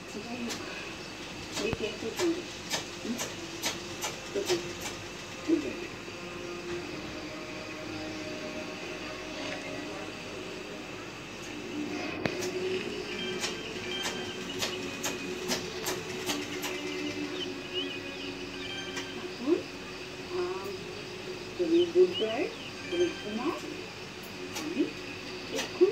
যাই হোক দেখি একটু চলবে তুমি গুড গার্ল তুমি ঘুমাও আমি এক্ষুনি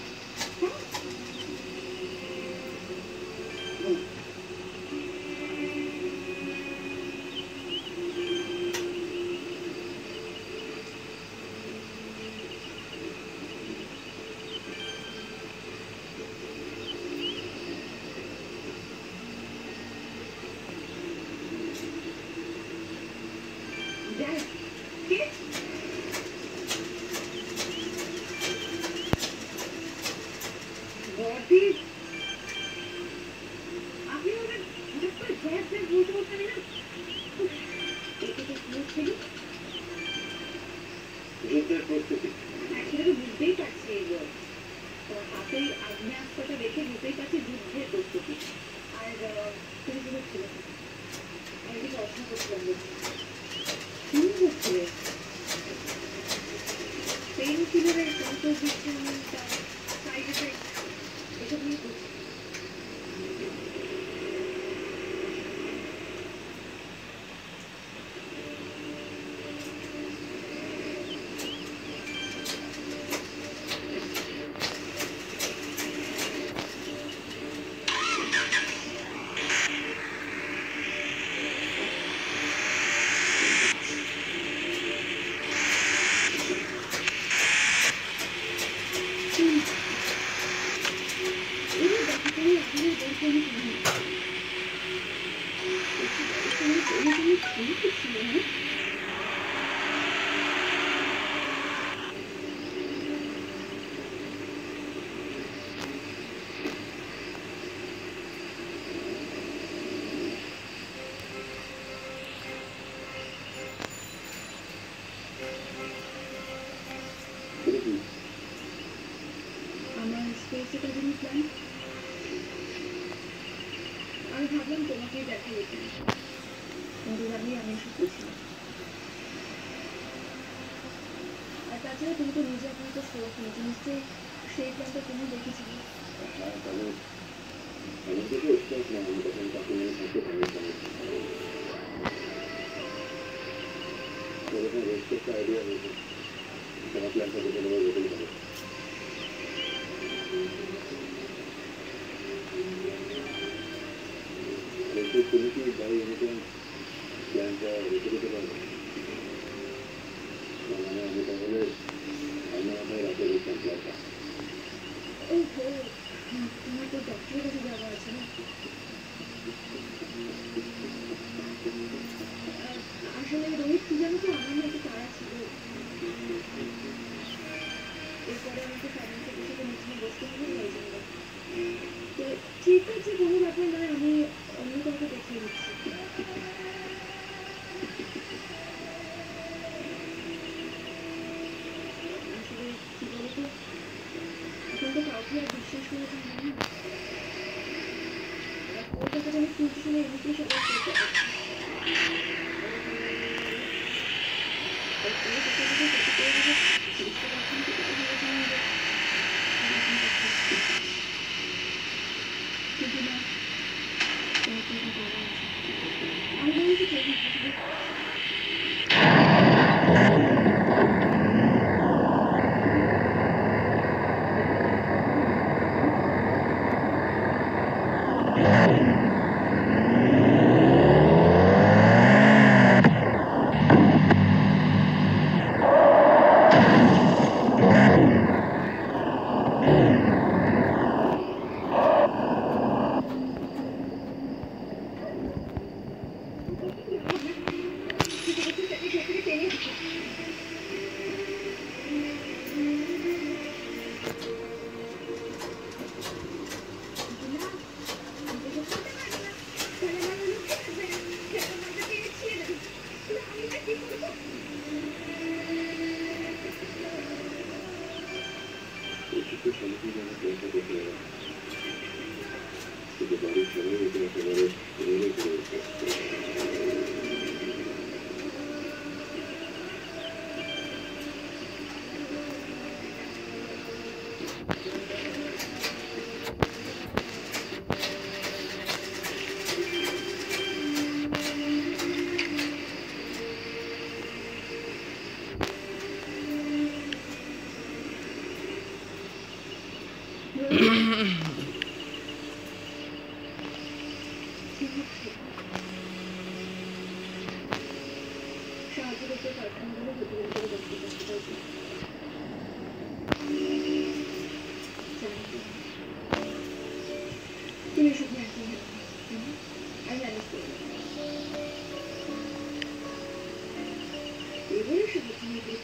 বুঝতেই পারছি হাতেই আগ্নেয়াস্ত্রটা দেখে বুঝতেই পারছি যুদ্ধের প্রস্তুতি আর তুমি কি করছিলে আমি কিছু অর্থ করছিলাম কি করছিলে পেইন কিলারের কম্পোজিশন সাইড এফেক্ট এসব নিয়ে করছি আমার স্পেস একাডেমি প্ল্যান আমি ভাবলাম তোমাকেই দেখা যেতে কিন্তু ভাবি আমি এসব করছিলাম আর তাছাড়া তুমি তো নিজে এখন তো শোক নিয়েছো নিশ্চয়ই সেই প্ল্যানটা তুমি দেখেছিলে আইডিয়া হয়েছে তোমার প্ল্যানটা দেখে নেবার বদল হবে তুমি কি বাই এনিটাইম প্ল্যানটা রেখে দিতে পারবে মানে আমি তাহলে আমার মাথায় রাখতে দেখতাম প্ল্যানটা তোমার তো ডক্টরের কাছে যাওয়া আছে না আসলে রোহিত কি জানো তো আমার না একটু তাড়া ছিল এরপরে আমাকে ফাইন্যান্সের সাথে মিটিংয়ে বসতে হবে এই জন্য তো ঠিক আছে কোনো ব্যাপার নয় আমি অন্য কাউকে দেখিয়ে দিচ্ছি আসলে কি বলতো এখন তো কাউকে আর বিশ্বাস করে যায় না ওর কথাটা আমি শুনতে শুনে এমনিতেই সবাই করতে পারছি বাড়ির সবাই এটা একেবারে রোলে করে উঠবে। সাহায্য করতে পারতাম বলে হোটেলের করে বসতে বসতে পারছি তুমি এসব নিয়ে একদম আমি ম্যানেজ করে এবারে সাহায্য নিয়ে করে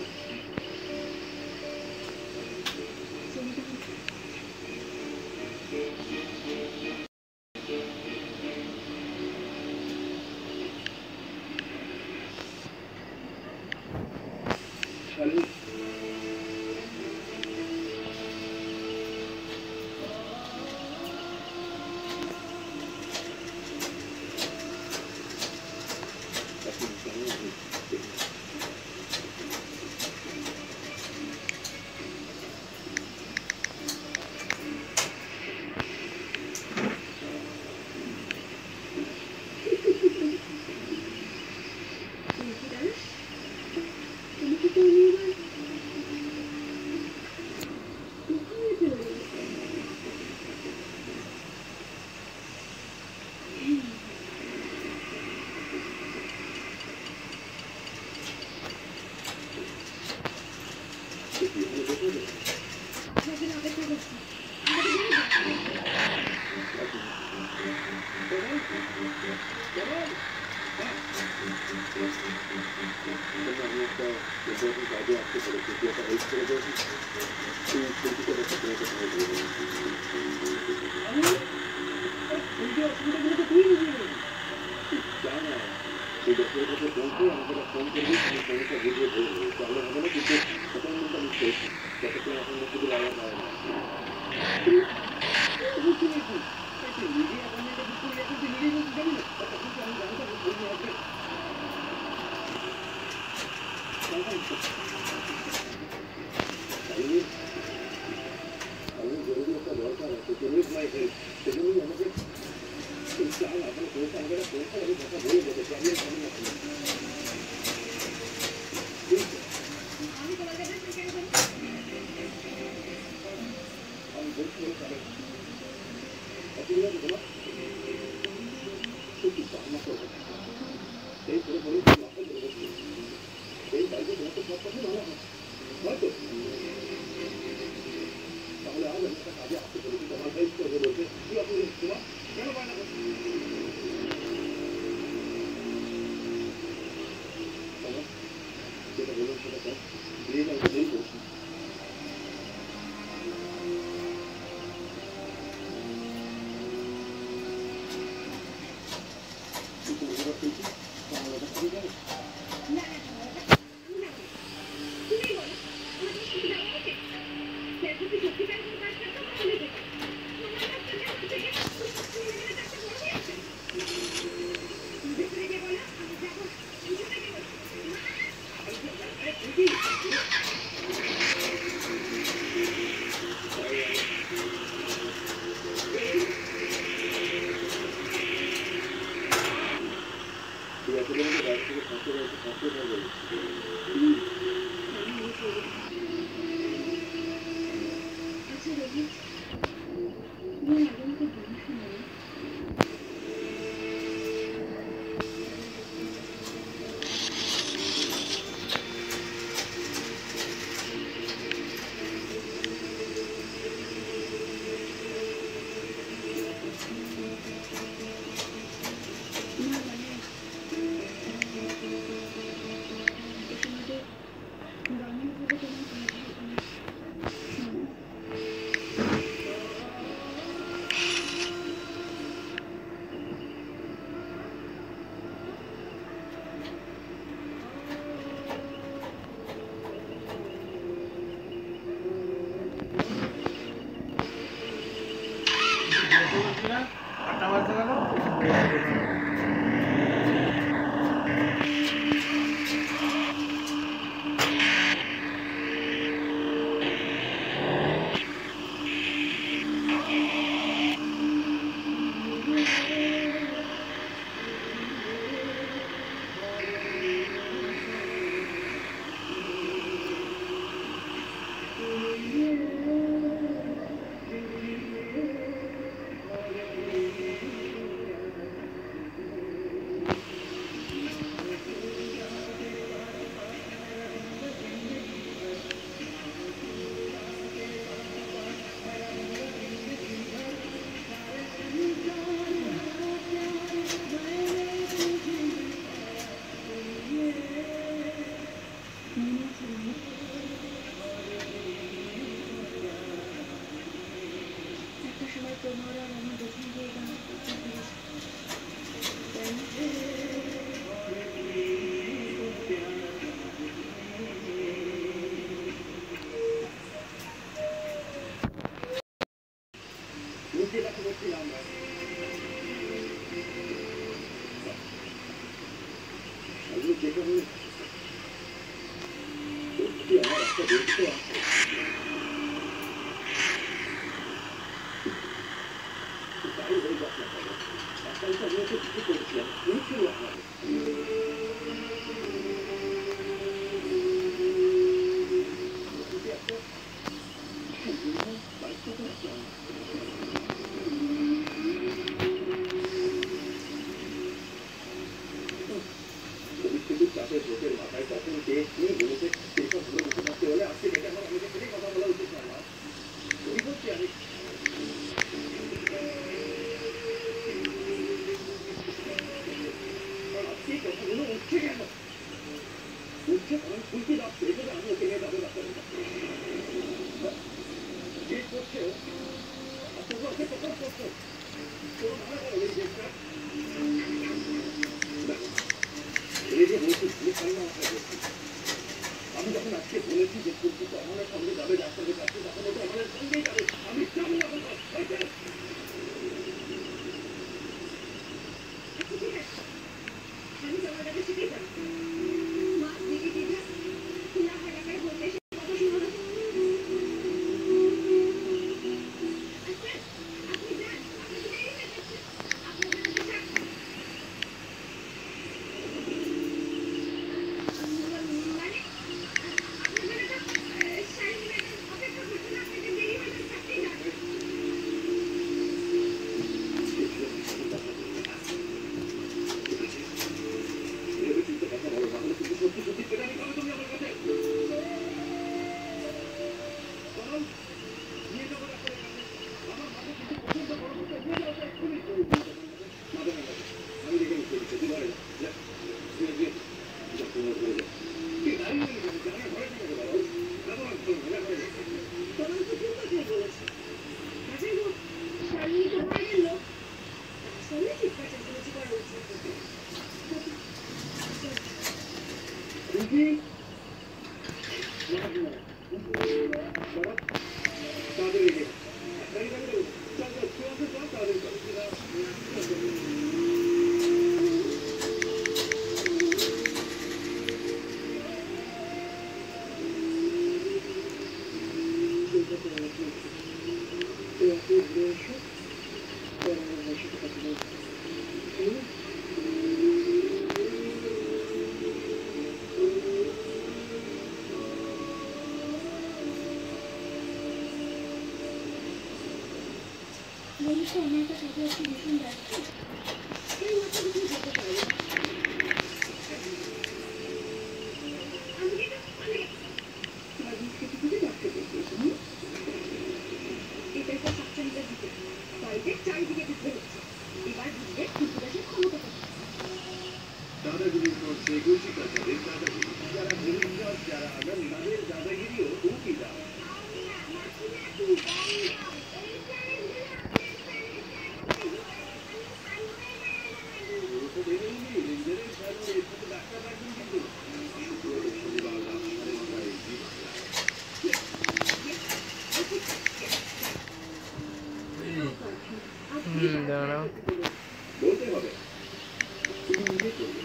বলতে হবে তুমি নিজে করবে।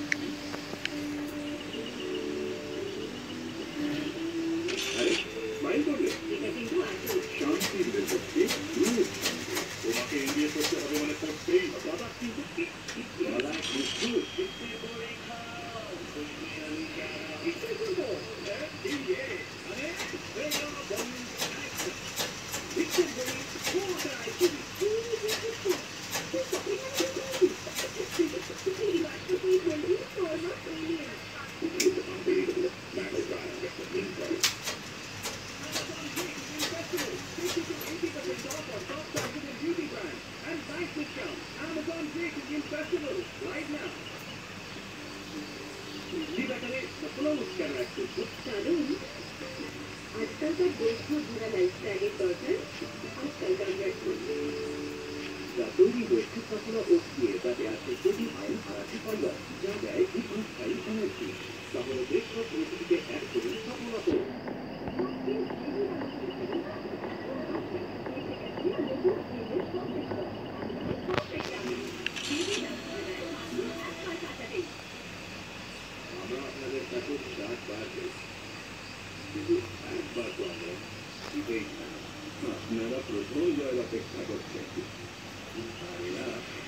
আরে স্মাইল করলে এটা কিন্তু আসল শান্তি দিবে করছি। তোমাকে এগিয়ে করতে হবে মানে করতেই হবে। দাদা কিন্তু দাদা কিন্তু নিশ্চয়ই করবো। আরে নিশ্চয় করি কোথায় তুমি কারণ আজকালকার বৈষ্ণব ভরা লাইফস্টাইলের দরকার আজকালকার তৈরি হয়েছে সফলা ওট দিয়ে যাতে আছে প্রোটিন আয়ন আর আছে ফাইবার যা দেয় দীর্ঘস্থায়ী এনার্জি। তাহলে ব্রেকফাস্ট রেসিপিতে অ্যাড করুন সফলা ওট। আমরা আপনাদের কাছে 60 বার কিন্তু একবার তো আমরা দিতেই চাই। আপনারা প্রথম জয়ের অপেক্ষা করছেন, আরে না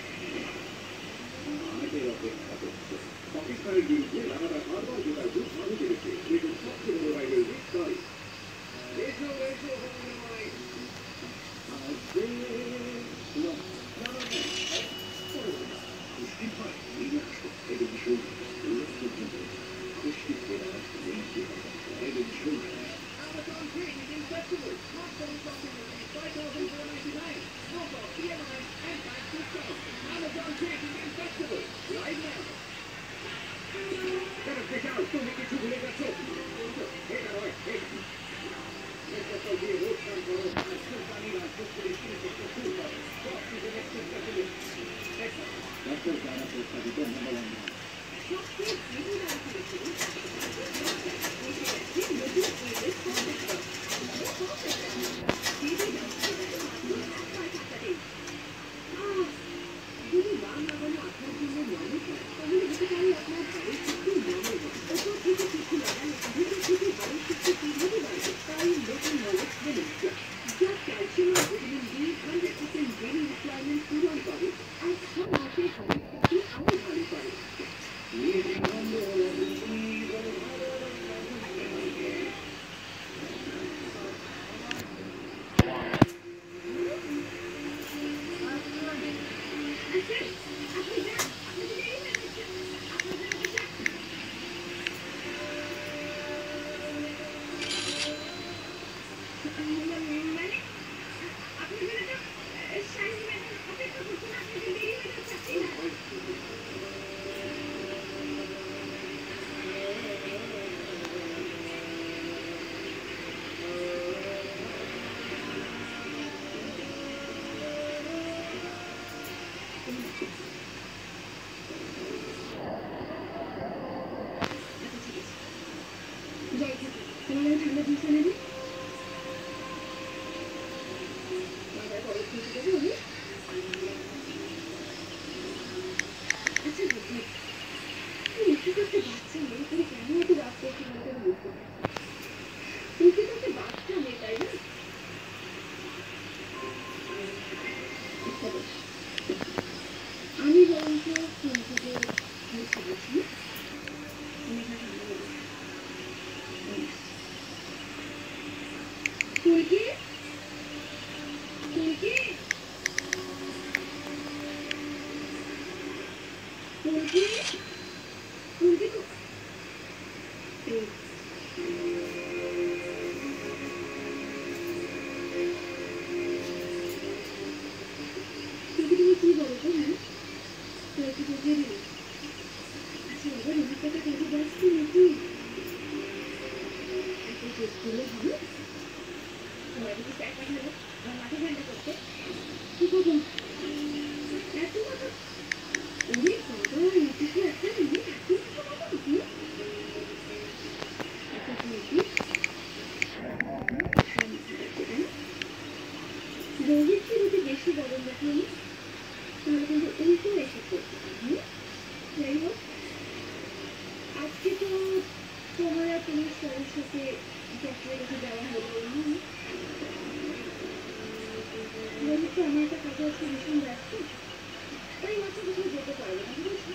আমাদের অপেক্ষা করছে। পাকিস্তানের বিরুদ্ধে লাগাতার 8 বার জেতার দুধ ভালো পেরেছে এরকম সবচেয়ে বড় রাইডার তাই এসো এসো তুমি কিছু ভুলে গেছো এটা নয় রোহিতকে যদি বেশি বড় দেখি তাহলে কিন্তু উল্টো এসে পড়ছে। যাই হোক, আজকে তো তোমার আর তোমার সদস্যকে ডক্টরের কাছে যাওয়া হলো। বলি তো আমার একটা কাজে আজকে ভীষণ ব্যস্ত, তাই মাত্র কোথাও যেতে পারবো না, বুঝেছো?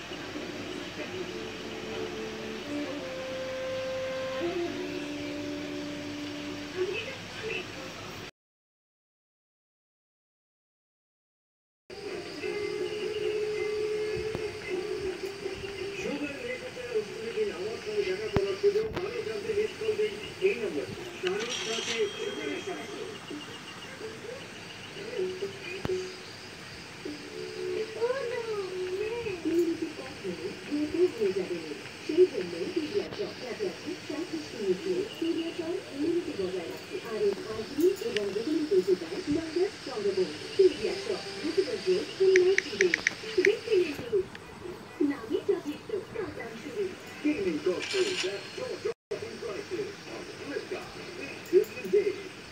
সেই জন্য পিডিয়াট্রক ট্যাবলেটটি 34 মিনিটে পিডিয়াট্রক ইমিউনিটি বজায় রাখে আর এর আর্জি এবং ভিটামিন তৈরি দেয় longer stronger bone. Pediatric vitamin dose full life দিবে দেখতে কিন্তু নামি চতুর্থ কাটান শুরু Gaming consoles at jaw-dropping prices on Flipkart this Christmas Day.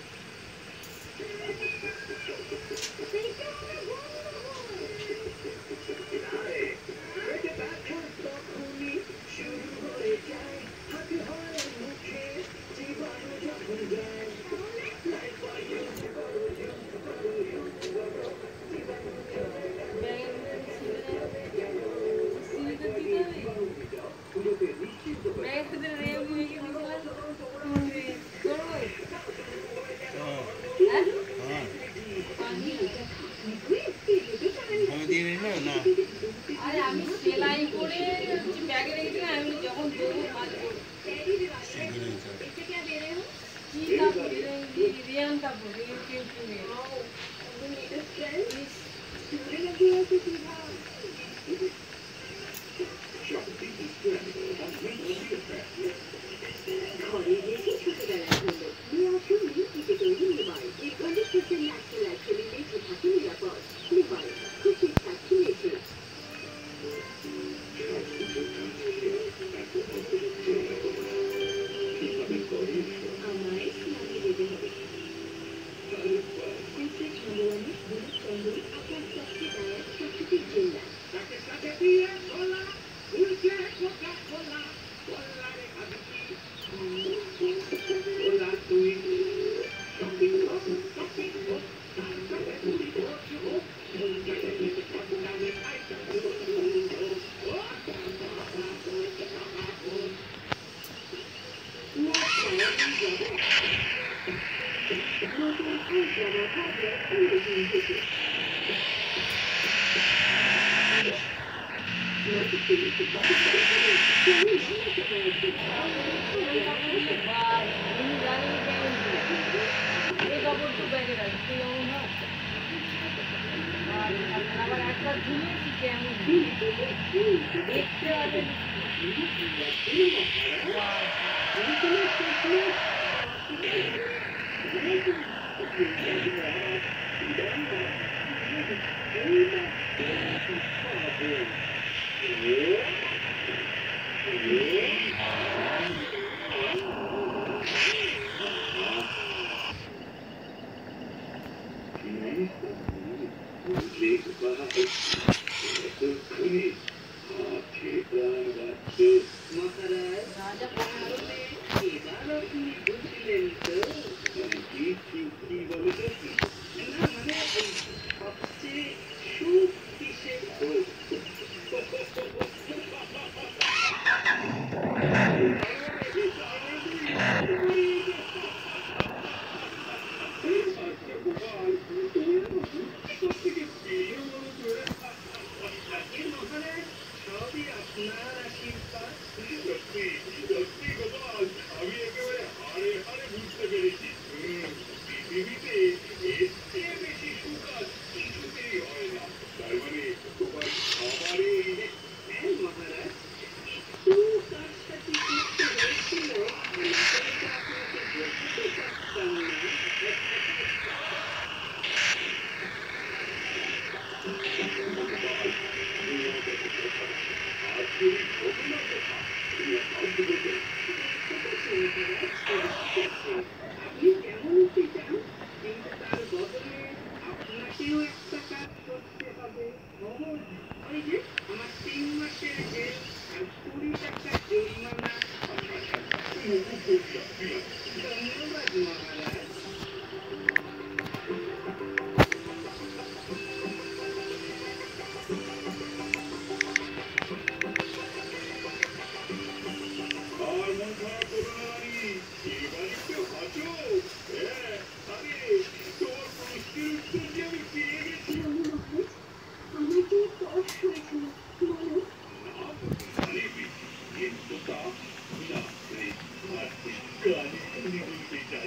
আমি সেলাই করে ব্যাগে রেখেছিলাম। আমি যখন দেবো কি কাপড়, রিয়ান কাপড়, ঘরে রেখে ছোটবেলায় হলো নিয়ে আসুন থেকে তৈরি নেবার 100% ন্যাচারাল অ্যাকচুয়ালি বেঁচে থাকে নিরাপদ নেবার খুব ঠিকঠাক শুনেছে। আমায় স্নানে যেতে হবে। সিক্রেট ভগবানের দুধ চন্দন আপনার সবচেয়ে দায়ার প্রাকৃতিক জেলা। আবার একবার ধুয়েছি কেমন দেখতে হবে। আপনি কেমন হতে চান কিন্তু তার বদলে আপনাকেও একটা কাজ করতে হবে। ওই যে আমার 3 মাসের জেল আর 20 টাকা জরিমানা। ধন্যবাদ মহারাজ। আর মন খারাপ করো না রানী, এবার একটু হাসো। হ্যাঁ, আরে তোমার প্রশ্নের উত্তর যে আমি পেয়ে গেছি। বলো মহারাজ, আমার কি তর্স হয়েছিল বলো? না মানে কিন্তু তা না, আর গালি শুনে বলতে চাই।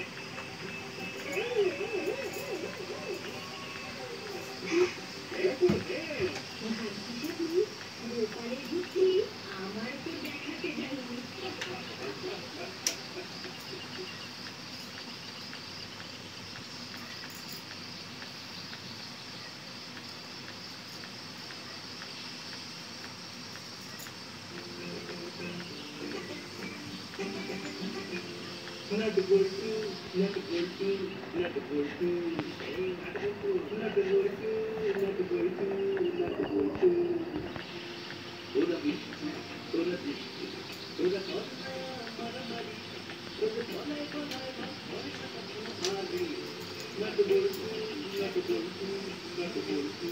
দেখো হ্যাঁ, মহারাজ গোপালের বুদ্ধি আমার তো দেখাতে যায়নি। not voltu, not voltu, not voltu, not voltu, not voltu, not voltu. Oda bishti, oda bishti, oda kona, mara mari, oda kona, mari. Not voltu, not voltu, not voltu.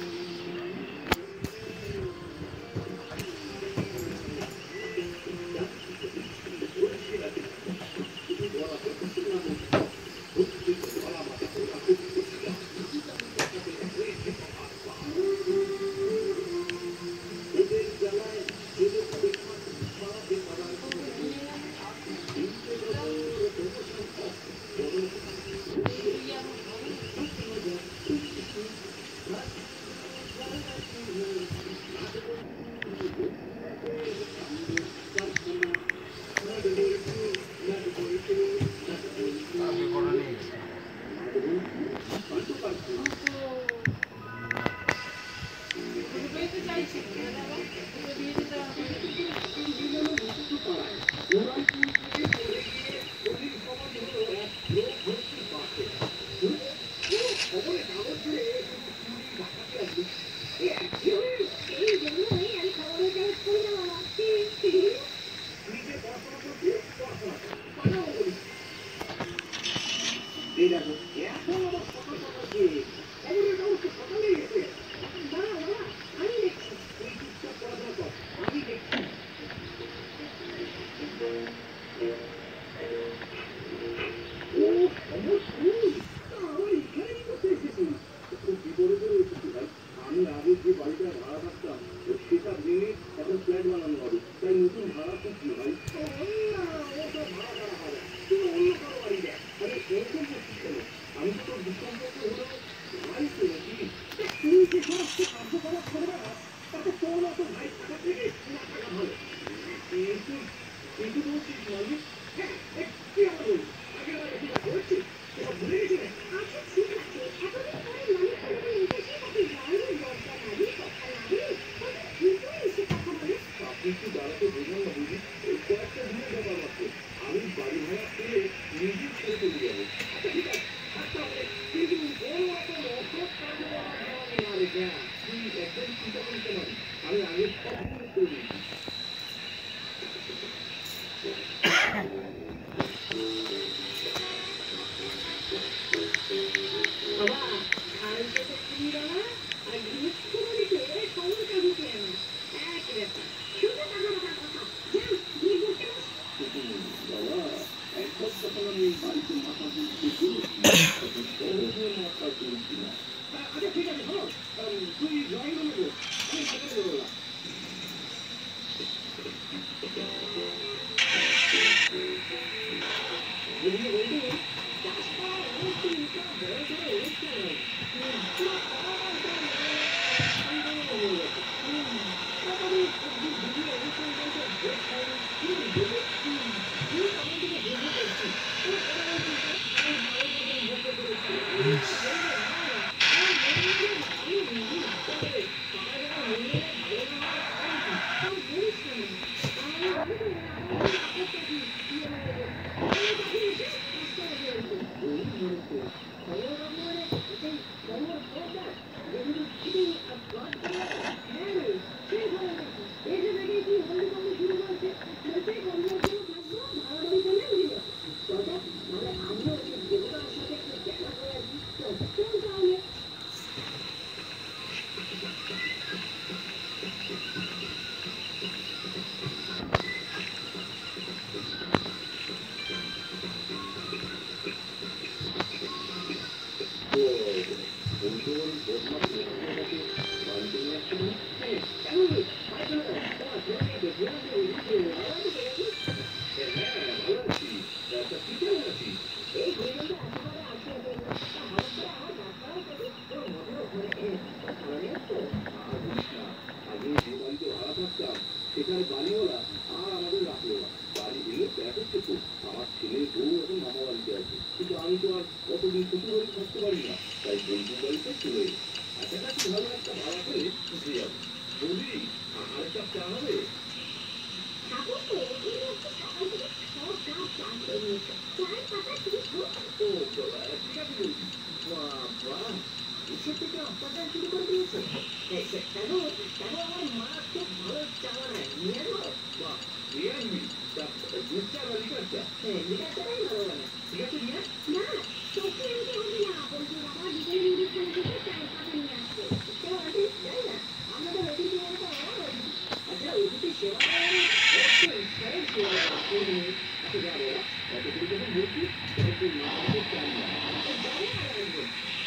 Cup চা হবে? খাবো তো, এই লোকটা সকাল থেকে 6 কাপ চা খেয়ে নিয়েছে। চায়ের পাতা ঠিক হোক। ও বাবা, ঠিক আছে বলছি। বাবা, এসব থেকে অত্যাচার শুরু করে দিয়েছে। কেন কেন আমার মা খুব ভালো চা বানায়, নিয়ে আসবো? বাহ, নিয়ে আসবি। তা দুধ চা বা লিকার চা? হ্যাঁ, লিকার চাটাই ভালো বানায়। ঠিক আছে, নিয়ে আস। না, তোকে আনতে হবে না। বলছি বাবা বিকেলে মুদিখানা থেকে চায়ের পাতা নিয়ে আসবে। কেউ আনতে যাই না, আমরা তো অতিথি হলে তো আচ্ছা, অতিথি সেবা করার অবশ্যই সবাই সেবা করবে। আচ্ছা যাবো, এত করে যখন বলছি একটু মাথাতে চান না। যাবো আর আসবো।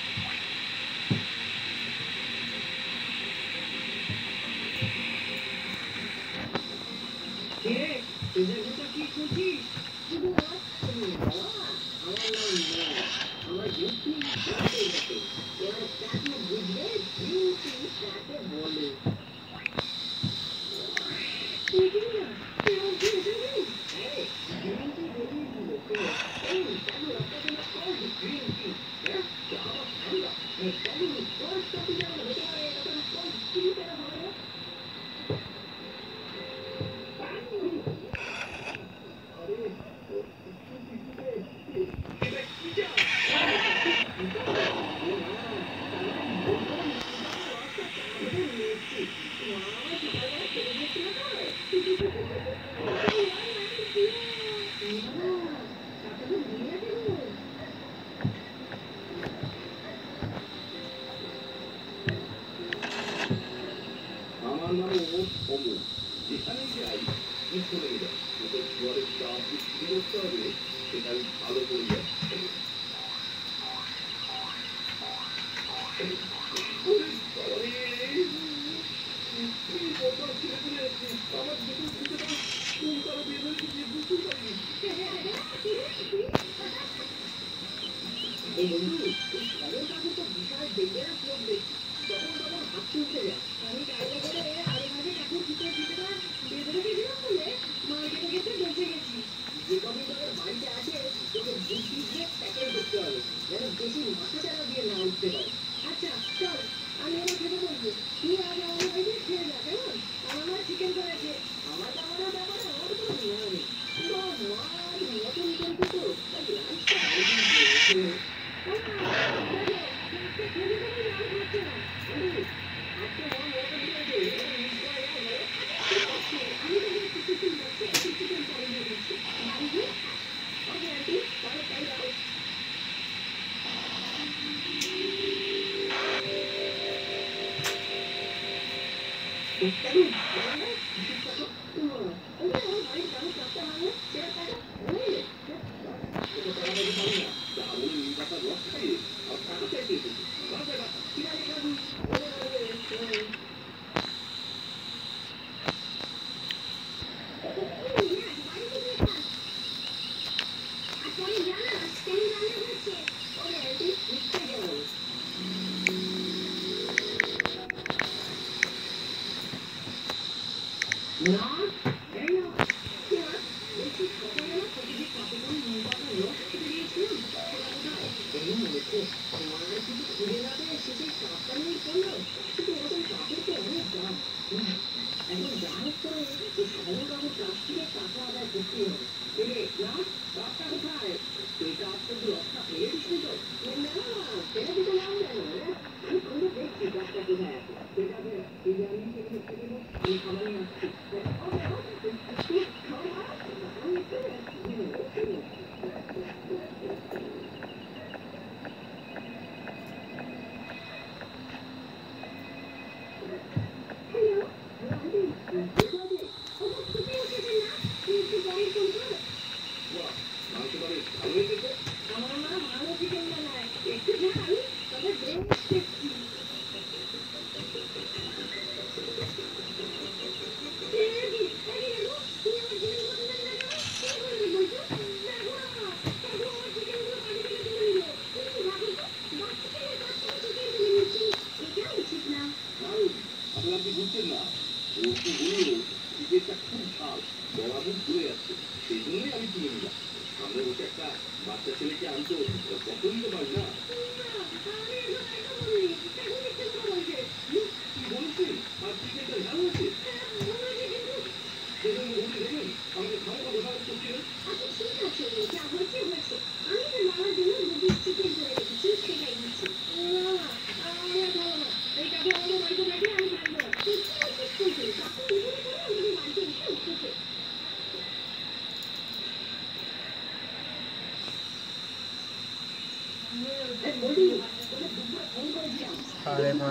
কে তোদের কথা কি করছিস? শুধু আসছি বাবা, আমার নাম মা, আমার বুদ্ধি কাকে বলে? এবার কাকে বুঝবে, বিউটি কাকে বলে? বুঝলি না, কেউ বুঝবে? আরে বিউটি বলেই দিল কে? এই কাকু আপনাদের কোন বিউটি? হ্যাঁ, চা ঠান্ডা। এই কাকু কোন টপিক যেমন হতে পারে, তখন কোন চিন্তা হবে না? আমার নাম অমুক। যেখানেই যাই কি চলে যায়, ওদের ঘরের চাপ বিক্রি করতে হবে, সেটা আমি ভালো করে যাই। আমার দুটো কোন কারো বের হয়েছে যে বুঝতে পারি। এই বন্ধু, এই সরল কাকু তো বিশাল ডেঞ্জারাস লোক দেখছি। তখন তখন হাত তুলতে যায়। আমি কায়দা করে আরে মাঝে কাকুর ভিতরে ভিতরে বেঁধে রেখেছিলাম বলে মার্কেটে গেছে বেঁচে গেছি। যে কদিন তোদের বাড়িতে আছে, তোকে বুদ্ধি দিয়ে ট্যাকেল করতে হবে, যেন বেশি মাথা চারা দিয়ে না উঠতে পারে। আচ্ছা চল, আমি এবার খেতে বলবো। তুই আজ আমাদের বাড়িতে খেয়ে যা, কেমন? আমার মা চিকেন করেছে। আমার খাবারের ব্যাপারে আমার কোনো নিয়ম নেই। পুরো মাছ মটন করবো তো, তাই লাঞ্চটা আইডিয়া দিয়েছে।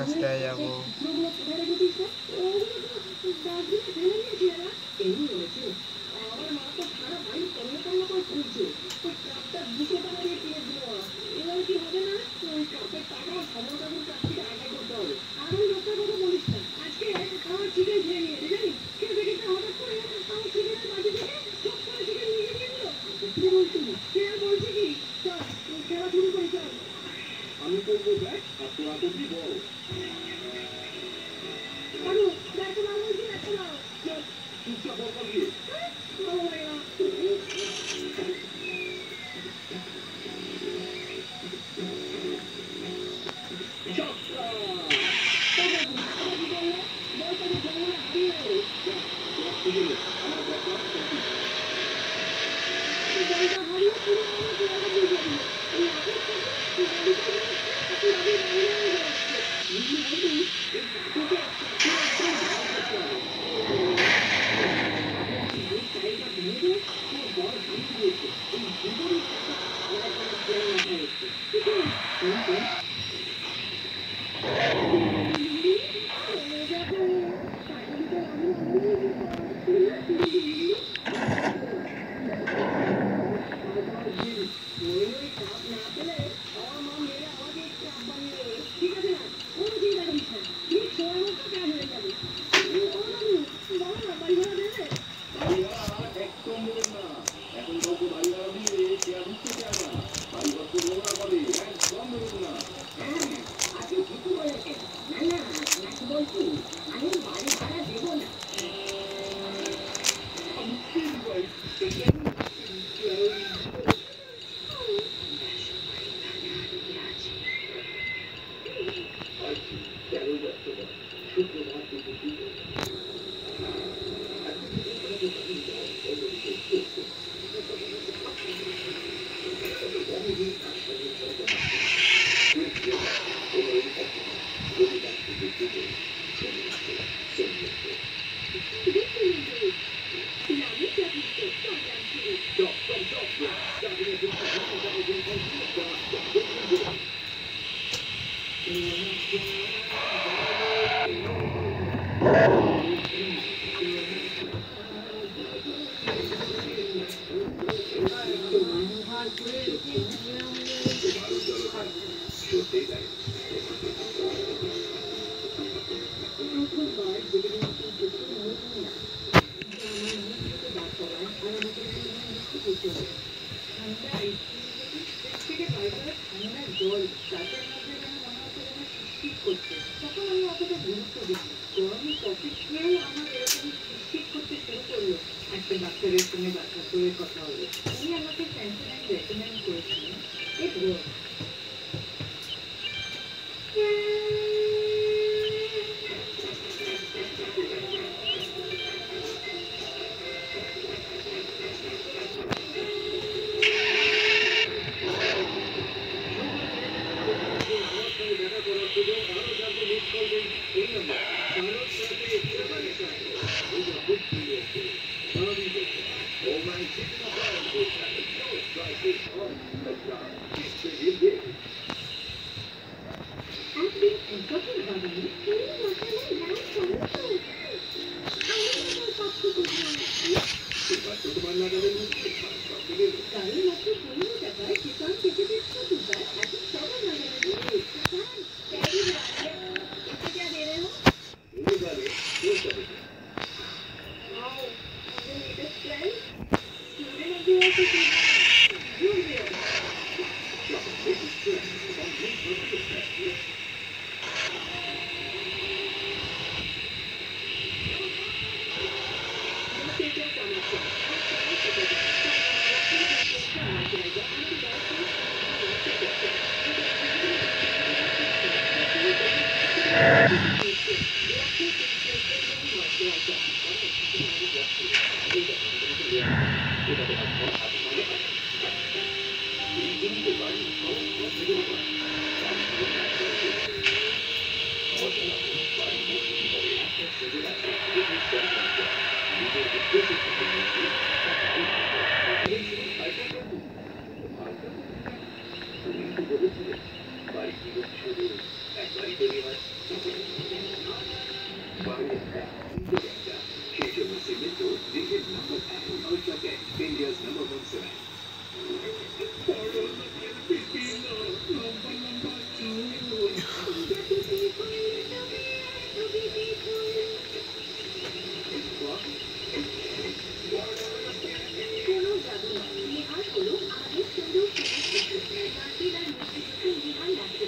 5টায় যাবো। আমি করবো ব্যাগ আর তোরা করবি বল। চুপচাপ বল পালিয়ে সেই জন্য সিমেন্টও দেশের নাম্বার 1 আল্ট্রাটেক, ইন্ডিয়া's #1 সিমেন্ট। কোনো জাদু নয়, নেহার হলো আমাদের সুন্দর সমাজ মার্কেট আর মিষ্টি নেহার লাগছে।